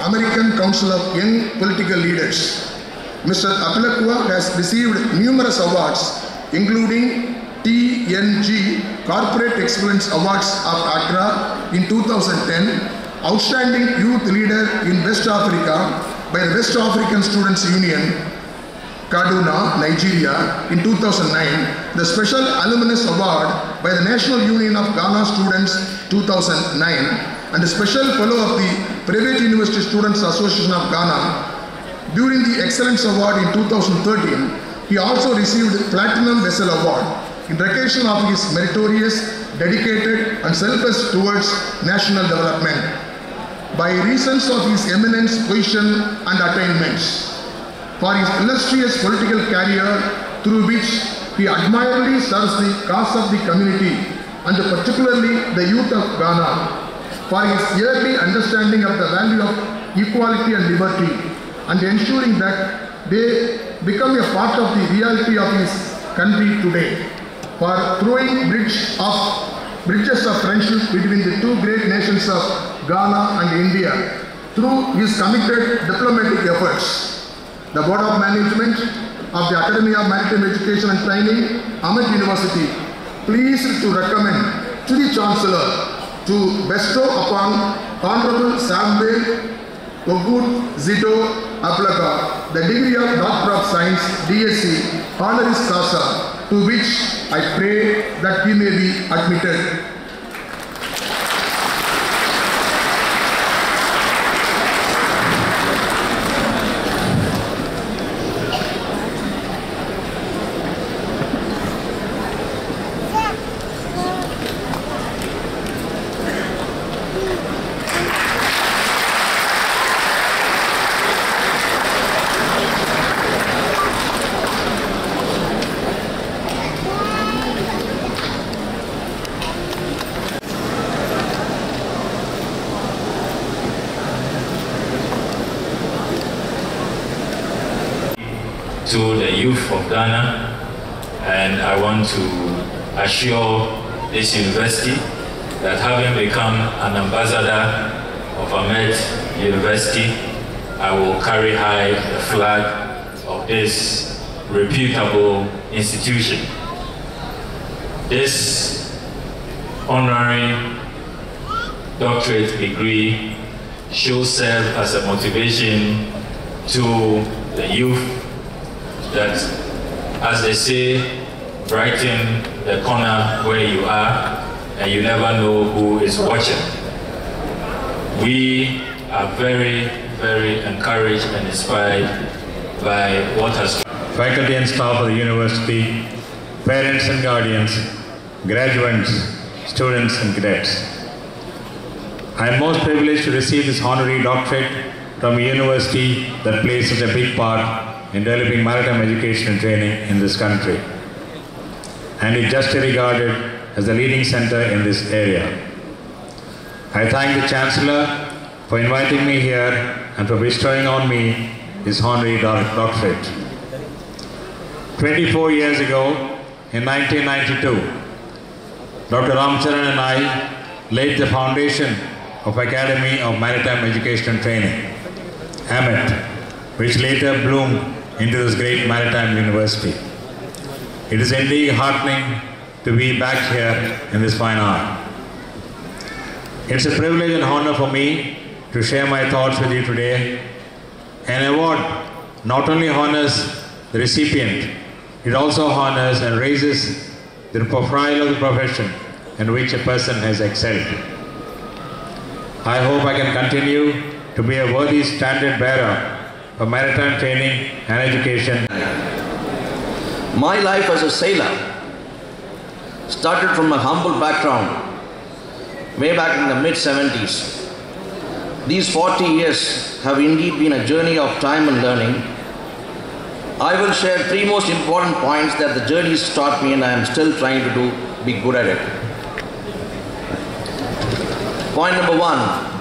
American Council of Young Political Leaders. Mr. Apalakua has received numerous awards, including TNG Corporate Excellence Awards of Accra in 2010, Outstanding Youth Leader in West Africa by the West African Students Union, Kaduna, Nigeria in 2009, the Special Alumnus Award by the National Union of Ghana Students 2009, and the Special Fellow of the Private University Students Association of Ghana. During the Excellence Award in 2013, he also received Platinum Vessel Award in recognition of his meritorious, dedicated and selfless towards national development. By reasons of his eminent position and attainments, for his illustrious political career through which he admirably serves the cause of the community and particularly the youth of Ghana, for his yearly understanding of the value of equality and liberty and ensuring that they become a part of the reality of his country today, for throwing bridges of friendship between the two great nations of Ghana and India through his committed diplomatic efforts. The Board of Management of the Academy of Maritime Education and Training, Ahmed University, pleased to recommend to the Chancellor to bestow upon Honorable Samuel Ogut Zito Apalakua the degree of Doctor of Science, DSc, Honoris Causa, to which I pray that he may be admitted. To the youth of Ghana, and I want to assure this university that having become an ambassador of Ahmed University, I will carry high the flag of this reputable institution. This honorary doctorate degree should serve as a motivation to the youth that, as they say, brighten the corner where you are and you never know who is watching. We are very, very encouraged and inspired by what has faculty and staff of the university, parents and guardians, graduates, students and cadets. I am most privileged to receive this honorary doctorate from a university that plays such a big part in developing maritime education and training in this country, and is justly regarded as the leading center in this area. I thank the Chancellor for inviting me here and for bestowing on me his honorary doctorate. 24 years ago, in 1992, Dr. Ramcharan and I laid the foundation of Academy of Maritime Education and Training, AMET, which later bloomed into this great maritime university. It is indeed heartening to be back here in this fine hour. It's a privilege and honor for me to share my thoughts with you today. An award not only honors the recipient, it also honors and raises the profile of the profession in which a person has excelled. I hope I can continue to be a worthy standard bearer for maritime training and education. My life as a sailor started from a humble background way back in the mid-70s. These 40 years have indeed been a journey of time and learning. I will share 3 most important points that the journey has taught me and I am still trying to be good at it. Point number 1.